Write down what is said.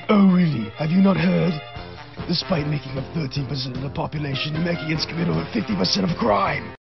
Oh really? Have you not heard? Despite making up 13% of the population, the Mechanians commit over 50% of crime!